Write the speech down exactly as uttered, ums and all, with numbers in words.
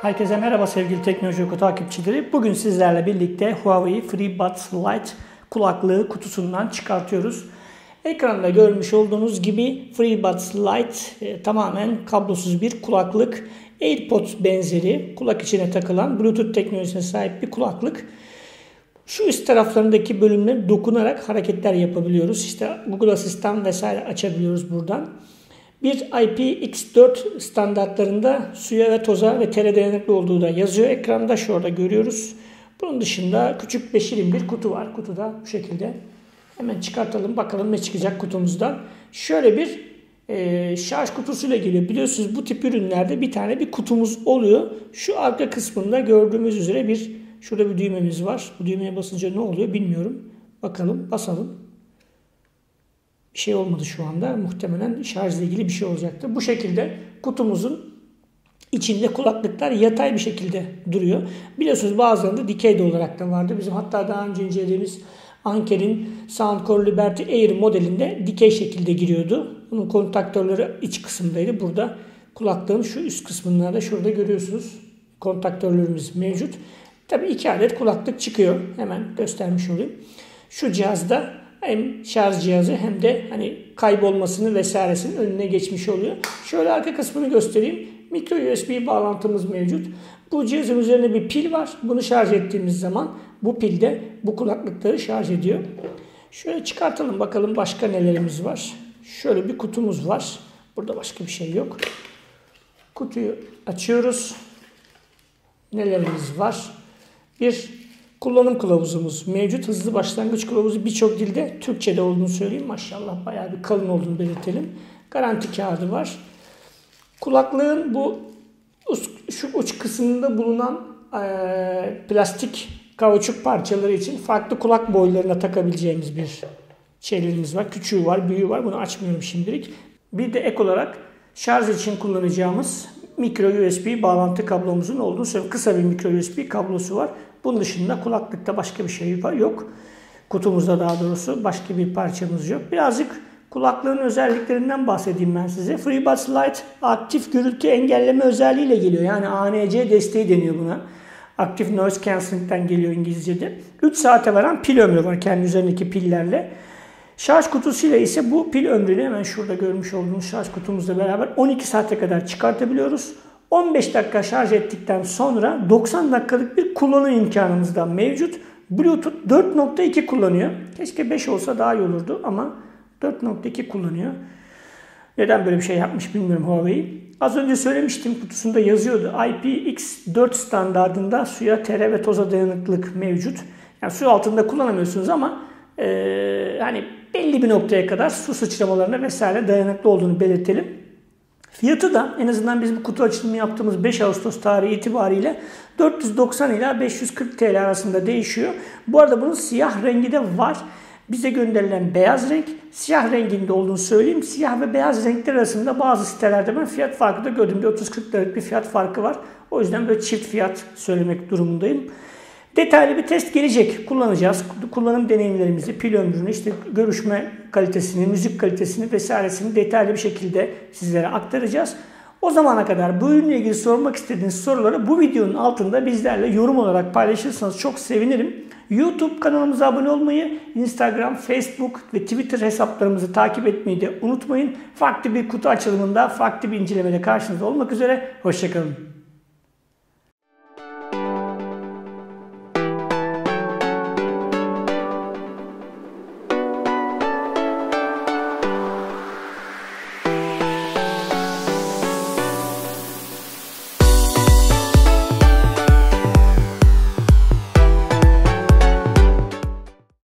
Herkese merhaba sevgili Teknoloji Oku takipçileri. Bugün sizlerle birlikte Huawei FreeBuds Lite kulaklığı kutusundan çıkartıyoruz. Ekranda görmüş olduğunuz gibi FreeBuds Lite e, tamamen kablosuz bir kulaklık. AirPods benzeri kulak içine takılan Bluetooth teknolojisine sahip bir kulaklık. Şu üst taraflarındaki bölümleri dokunarak hareketler yapabiliyoruz. İşte Google Asistan vesaire açabiliyoruz buradan. Bir I P X dört standartlarında suya ve toza ve tere dayanıklı olduğu da yazıyor ekranda. Şurada görüyoruz. Bunun dışında küçük ve şirin bir kutu var. Kutuda bu şekilde. Hemen çıkartalım bakalım ne çıkacak kutumuzdan. Şöyle bir e, şarj kutusuyla geliyor. Biliyorsunuz bu tip ürünlerde bir tane bir kutumuz oluyor. Şu arka kısmında gördüğümüz üzere bir şurada bir düğmemiz var. Bu düğmeye basınca ne oluyor bilmiyorum. Bakalım basalım. Bir şey olmadı şu anda. Muhtemelen şarjla ilgili bir şey olacaktı. Bu şekilde kutumuzun içinde kulaklıklar yatay bir şekilde duruyor. Biliyorsunuz bazılarında dikey de olarak da vardı. Bizim hatta daha önce incelediğimiz Anker'in Soundcore Liberty Air modelinde dikey şekilde giriyordu. Bunun kontaktörleri iç kısımdaydı. Burada kulaklığın şu üst kısmında da şurada görüyorsunuz. Kontaktörlerimiz mevcut. Tabii iki adet kulaklık çıkıyor. Hemen göstermiş olayım. Şu cihazda hem şarj cihazı hem de hani kaybolmasını vesairesinin önüne geçmiş oluyor. Şöyle arka kısmını göstereyim. Micro U S B bağlantımız mevcut. Bu cihazın üzerinde bir pil var. Bunu şarj ettiğimiz zaman bu pil de bu kulaklıkları şarj ediyor. Şöyle çıkartalım bakalım başka nelerimiz var. Şöyle bir kutumuz var. Burada başka bir şey yok. Kutuyu açıyoruz. Nelerimiz var? Bir kullanım kılavuzumuz mevcut. Hızlı başlangıç kılavuzu birçok dilde Türkçe'de olduğunu söyleyeyim. Maşallah bayağı bir kalın olduğunu belirtelim. Garanti kağıdı var. Kulaklığın bu şu uç kısmında bulunan e, plastik kauçuk parçaları için farklı kulak boylarına takabileceğimiz bir şeylerimiz var. Küçüğü var, büyüğü var. Bunu açmıyorum şimdilik. Bir de ek olarak şarj için kullanacağımız micro U S B bağlantı kablomuzun olduğunu söylüyorum. Kısa bir micro U S B kablosu var. Bunun dışında kulaklıkta başka bir şey yok. Kutumuzda daha doğrusu başka bir parçamız yok. Birazcık kulaklığın özelliklerinden bahsedeyim ben size. FreeBuds Lite aktif gürültü engelleme özelliğiyle geliyor. Yani A N C desteği deniyor buna. Active Noise Cancelling'den geliyor İngilizce'de. üç saate varan pil ömrü var kendi üzerindeki pillerle. Şarj kutusuyla ise bu pil ömrünü hemen şurada görmüş olduğunuz şarj kutumuzla beraber on iki saate kadar çıkartabiliyoruz. on beş dakika şarj ettikten sonra doksan dakikalık bir kullanım imkanımız da mevcut. Bluetooth dört nokta iki kullanıyor. Keşke beş olsa daha iyi olurdu ama dört nokta iki kullanıyor. Neden böyle bir şey yapmış bilmiyorum Huawei. Az önce söylemiştim kutusunda yazıyordu. I P X dört standardında suya, tere ve toza dayanıklılık mevcut. Yani su altında kullanamıyorsunuz ama e, hani belli bir noktaya kadar su sıçramalarına vesaire dayanıklı olduğunu belirtelim. Fiyatı da en azından biz bu kutu açılımı yaptığımız beş Ağustos tarihi itibariyle dört yüz doksan ila beş yüz kırk T L arasında değişiyor. Bu arada bunun siyah rengi de var. Bize gönderilen beyaz renk, siyah renginde olduğunu söyleyeyim. Siyah ve beyaz renkler arasında bazı sitelerde ben fiyat farkı da gördüm. Bir otuz kırk liralık bir fiyat farkı var. O yüzden böyle çift fiyat söylemek durumundayım. Detaylı bir test gelecek. Kullanacağız. Kullanım deneyimlerimizi, pil ömrünü, işte görüşme kalitesini, müzik kalitesini vesairesini detaylı bir şekilde sizlere aktaracağız. O zamana kadar bu ürünle ilgili sormak istediğiniz soruları bu videonun altında bizlerle yorum olarak paylaşırsanız çok sevinirim. YouTube kanalımıza abone olmayı, Instagram, Facebook ve Twitter hesaplarımızı takip etmeyi de unutmayın. Farklı bir kutu açılımında, farklı bir incelemede karşınızda olmak üzere. Hoşça kalın.